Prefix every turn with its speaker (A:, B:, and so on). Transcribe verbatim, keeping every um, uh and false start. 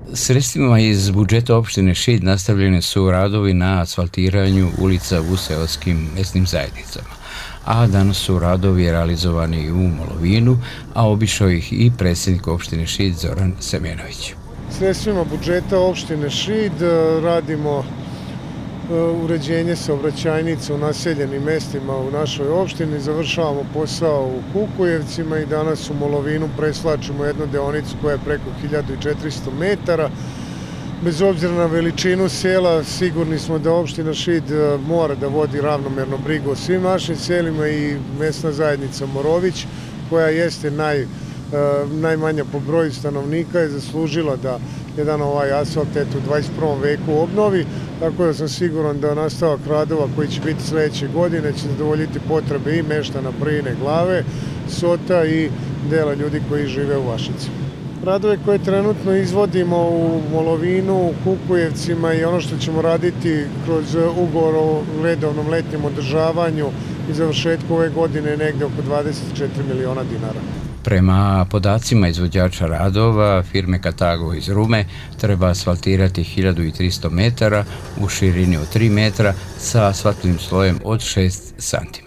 A: Sredstvima iz budžeta opštine Šid nastavljeni su radovi na asfaltiranju ulica u seoskim mesnim zajednicama, a danas su radovi realizovani u Molovinu, a obišao ih i predsjednik opštine Šid Zoran Semenović.
B: Sredstvima budžeta opštine Šid radimo uređenje saobraćajnica u naseljenim mestima u našoj opštini, završavamo posao u Kukujevcima i danas u Molovinu preslačimo jednu deonicu koja je preko hiljadu četiristo metara. Bez obzira na veličinu sela, sigurni smo da opština Šid mora da vodi ravnomerno brigu o svim našim selima i mesna zajednica Morović, koja jeste naj, najmanja po broju stanovnika, je zaslužila da jedan ovaj asfalt eto, u dvadeset prvom veku obnovi, tako da sam siguran da nastavak radova koji će biti sledeće godine će zadovoljiti potrebe i meštana Prvine Glave, Sota i dela ljudi koji žive u Vašici. Radove koje trenutno izvodimo u Molovinu, u Kukujevcima i ono što ćemo raditi kroz ugovor o redovnom letnjem održavanju i završetku ove godine je negde oko dvadeset četiri miliona dinara.
A: Prema podacima izvođača radova, firme Katago iz Rume, treba asfaltirati hiljadu tristo metara u širini od tri metra sa asfaltnim slojem od šest santimetara.